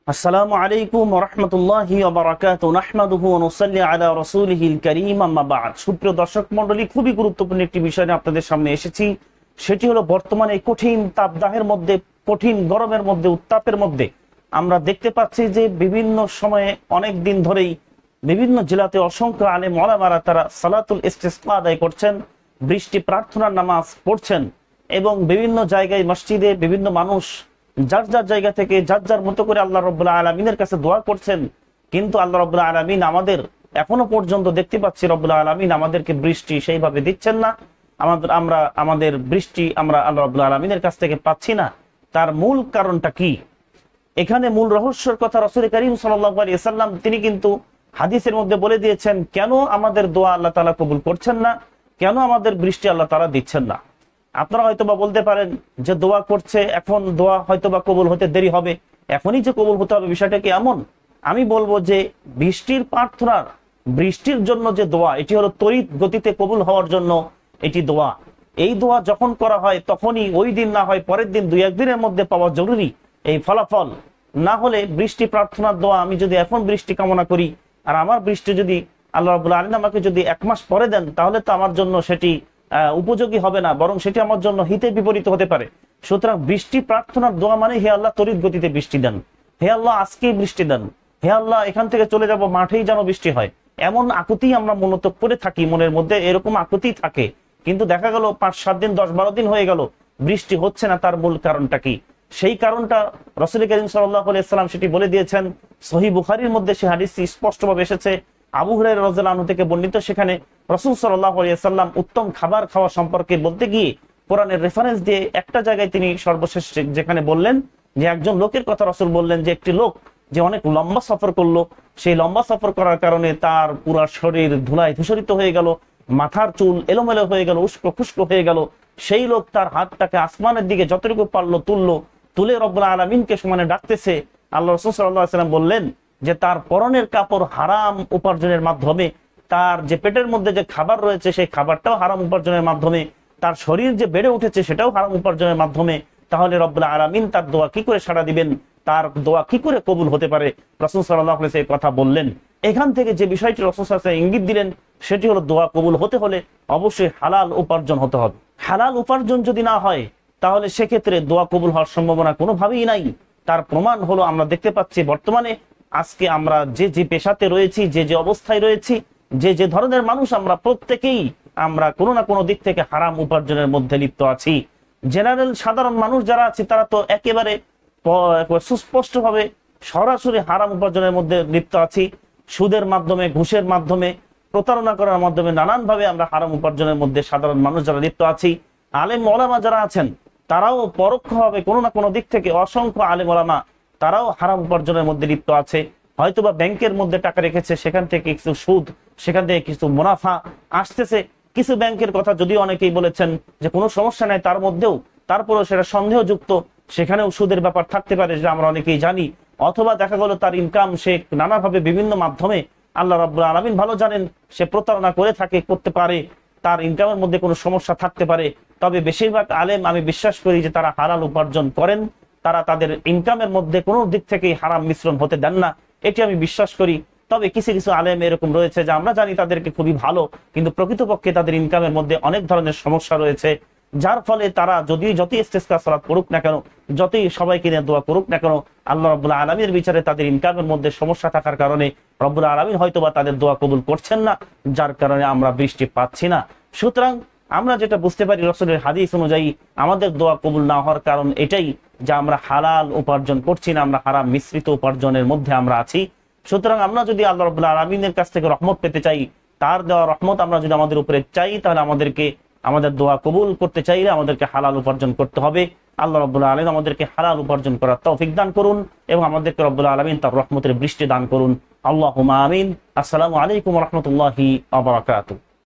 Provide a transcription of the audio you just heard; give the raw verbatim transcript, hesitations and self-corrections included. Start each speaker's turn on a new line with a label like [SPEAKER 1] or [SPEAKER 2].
[SPEAKER 1] আসসালামু আলাইকুম ওয়া রাহমাতুল্লাহি ওয়া বারাকাতুহু নাহমাদুহু ওয়া নুসাল্লি আলা রাসূলিহিল কারীম আম্মা বা'দ। সুপ্রিয় দর্শক মণ্ডলী, খুবই গুরুত্বপূর্ণ একটি বিষয় নিয়ে আপনাদের সামনে এসেছি। সেটি হলো বর্তমানে কঠিন তাপদাহের মধ্যে, কঠিন গরমের মধ্যে, উত্তাপের মধ্যে আমরা দেখতে পাচ্ছি যে বিভিন্ন সময়ে অনেক দিন ধরেই বিভিন্ন জেলাতে অসংখ্য আলেম ওলামারা তারা সালাতুল ইস্তিসকা আদায় করছেন, বৃষ্টি প্রার্থনার নামাজ পড়ছেন এবং বিভিন্ন জায়গায় মসজিদে বিভিন্ন মানুষ যার যার জায়গা থেকে যার যার মতো করে আল্লাহ রাব্বুল আলামিনের কাছে দোয়া করছেন। কিন্তু আল্লাহ রাব্বুল আলামিন আমাদের এখনো পর্যন্ত দেখতে পাচ্ছি রব্বুল আলামিন আমাদেরকে বৃষ্টি সেইভাবে দিচ্ছেন না। আমাদের আমরা আমাদের বৃষ্টি আমরা আল্লাহ রাব্বুল আলামিনের কাছ থেকে পাচ্ছি না। তার মূল কারণটা কি? এখানে মূল রহস্যের কথা রাসূল করিম সাল্লাল্লাহু আলাইহি ওয়াসাল্লাম তিনি কিন্তু হাদিসের মধ্যে বলে দিয়েছেন কেন আমাদের দোয়া আল্লাহ তাআলা কবুল করছেন না, কেন আমাদের বৃষ্টি আল্লাহ তাআলা দিচ্ছেন না। আপনারা হয়তোবা বলতে পারেন যে দোয়া করছে, এখন দোয়া হয়তোবা কবুল হতে দেরি হবে, এখনই যে কবুল হতে হবে বিষয়টা কি এমন? আমি বলবো যে বৃষ্টির প্রার্থনার, বৃষ্টির জন্য যে দোয়া, এটি হলো তড়িৎ গতিতে কবুল হওয়ার জন্য এটি দোয়া। এই দোয়া যখন করা হয় তখনই, ওই দিন না হয় পরের দিন, দুই একদিনের মধ্যে পাওয়া জরুরি এই ফলাফল। না হলে বৃষ্টি প্রার্থনার দোয়া আমি যদি এখন বৃষ্টি কামনা করি আর আমার বৃষ্টি যদি আল্লাহ রাব্বুল আলামিন আমাকে যদি এক মাস পরে দেন, তাহলে তো আমার জন্য সেটি উপযোগী হবে না, বরং সেটি আমার জন্য হিতে বিপরীত হতে পারে। সুতরাং বৃষ্টি প্রার্থনার দোয়া মানে হে আল্লাহ তড়িৎ গতিতে বৃষ্টি দেন, হে আল্লাহ আজকেই বৃষ্টি দেন, হে আল্লাহ এখান থেকে চলে যাব, মাঠেই যেন বৃষ্টি হয়, এমন আকুতি আমরা মূলত করে থাকি, মনের মধ্যে এরকম আকুতি থাকে। কিন্তু দেখা গেল পাঁচ সাত দিন দশ বারো দিন হয়ে গেল বৃষ্টি হচ্ছে না। তার মূল কারণটা কি? সেই কারণটা রাসূল করিম সাল্লাল্লাহু আলাইহি ওয়াসাল্লাম সেটি বলে দিয়েছেন। সহিহ বুখারীর মধ্যে সেই হাদিসটি স্পষ্টভাবে এসেছে, আবু হুরায়রা রাদিয়াল্লাহু আনহু থেকে বর্ণিত। সেখানে রাসূল সাল্লাল্লাহু আলাইহি ওয়াসাল্লাম উত্তম খাবার খাওয়া সম্পর্কে বলতে গিয়ে কোরআনের রেফারেন্স দিয়ে একটা জায়গায় তিনি সর্বশেষ যেখানে বললেন যে একজন লোকের কথা রাসূল বললেন যে একটি লোক যে অনেক লম্বা সফর করলো, সেই লম্বা সফর করার কারণে তার পুরো শরীর ধুলায় ধূসরিত হয়ে গেল, মাথার চুল এলোমেলো হয়ে গেল, উস্কো খুস্কো হয়ে গেল। সেই লোক তার হাতটাকে আসমানের দিকে যতটুকু পারলো তুললো, তুলে রব্বুল আলামিনকে সমানে ডাকতেছে। আল্লাহ রাসূল সাল্লাল্লাহু আলাইহি ওয়াসাল্লাম বললেন যে তার পরনের কাপড় হারাম উপার্জনের মাধ্যমে, তার যে পেটের মধ্যে যে খাবার রয়েছে সেই খাবারটাও হারাম উপার্জনের মাধ্যমে, তার শরীর যে বেড়ে উঠেছে সেটাও হারাম উপার্জনের মাধ্যমে, তাহলে রব্বুল আলামিন তার দোয়া কি করে সাড়া দিবেন, তার দোয়া কি করে কবুল হতে পারে? রাসূল সাল্লাল্লাহু আলাইহি ওয়াসাল্লাম এই কথা বললেন। এখান থেকে যে বিষয়টি রাসূল সাল্লাল্লাহু আলাইহি ওয়াসাল্লাম ইঙ্গিত দিলেন সেটি হলো দোয়া কবুল হতে হলে অবশ্যই হালাল উপার্জন হতে হবে। হালাল উপার্জন যদি না হয় তাহলে সেক্ষেত্রে দোয়া কবুল হওয়ার সম্ভাবনা কোনোভাবেই নাই। তার প্রমাণ হলো আমরা দেখতে পাচ্ছি বর্তমানে আজকে আমরা যে যে পেশাতে রয়েছি, যে যে অবস্থায় রয়েছি, যে যে ধরনের মানুষ আমরা, প্রত্যেকেই আমরা কোনো না কোনো দিক থেকে হারাম উপার্জনের মধ্যে লিপ্ত আছি। জেনারেল সাধারণ মানুষ যারা আছে তারা তো একেবারে সুস্পষ্টভাবে সরাসরি হারাম উপার্জনের মধ্যে লিপ্ত আছি। সুদের মাধ্যমে, ঘুষের মাধ্যমে, প্রতারণা করার মাধ্যমে নানানভাবে আমরা হারাম উপার্জনের মধ্যে সাধারণ মানুষ যারা লিপ্ত আছি। আলেম ওলামা যারা আছেন তারাও পরোক্ষভাবে কোনো না কোনো দিক থেকে, অসংখ্য আলেম ওলামা তারাও হারাম উপার্জনের মধ্যে লিপ্ত আছে। হয়তোবা ব্যাংকের মধ্যে টাকা রেখেছে, সেখান থেকে কিছু সুদ, সেখান থেকে কিছু মুনাফা আসতেছে। কিছু ব্যাংকের কথা যদিও অনেকেই বলেছেন যে কোনো সমস্যা নাই, তার মধ্যেও তারপরেও সেটা সন্দেহযুক্ত, সেখানেও সুদের ব্যাপার থাকতে পারে, যেটা আমরা অনেকেই জানি। অথবা দেখা গেল তার ইনকাম সে নানাভাবে বিভিন্ন মাধ্যমে, আল্লাহ রাব্বুল আলামিন ভালো জানেন, সে প্রতারণা করে থাকে, করতে পারে, তার ইনকামের মধ্যে কোনো সমস্যা থাকতে পারে। তবে বেশিরভাগ আলেম আমি বিশ্বাস করি যে তারা হালাল উপার্জন করেন, তারা তাদের ইনকামের মধ্যে কোনো দিক থেকেই হারাম মিশ্রণ হতে দেন না, এটি আমি বিশ্বাস করি। তবে কিছু কিছু আলেম এরকম রয়েছে যে আমরা জানি তাদেরকে খুবই ভালো, কিন্তু প্রকৃতপক্ষে তাদের ইনকামের মধ্যে অনেক ধরনের সমস্যা রয়েছে, যার ফলে তারা যদিও যতই ইস্তেসকা সালাত পড়ুক না কেন, যতই সবাইকে নিয়ে দোয়া করুক না কেন, আল্লাহ রাব্বুল আলামিনের বিচারে তাদের ইনকামের মধ্যে সমস্যা থাকার কারণে রব্বুল আলামিন হয়তোবা তাদের দোয়া কবুল করছেন না, যার কারণে আমরা বৃষ্টি পাচ্ছি না। সুতরাং আমরা যেটা বুঝতে পারি রাসূলের হাদিস অনুযায়ী আমাদের দোয়া কবুল না হওয়ার কারণ এটাই যে আমরা হালাল উপার্জন করছি না, আমরা হারাম মিশ্রিত উপার্জনের মধ্যে আমরা আছি। সুতরাং আমরা যদি আল্লাহ রাব্বুল আলামিনের কাছ থেকে রহমত পেতে চাই, তার দেওয়া রহমত আমরা যদি আমাদের উপরে চাই, তাহলে আমাদেরকে আমাদের দোয়া কবুল করতে চাইলে আমাদেরকে হালাল উপার্জন করতে হবে। আল্লাহ রাব্বুল আলামিন আমাদেরকে হালাল উপার্জন করার তৌফিক দান করুন এবং আমাদেরকে রব্বুল আলামিন তার রহমতের বৃষ্টি দান করুন। আল্লাহুম্মা আমিন। আসসালামু আলাইকুম ওয়া রাহমাতুল্লাহি ওয়া বারাকাতুহু।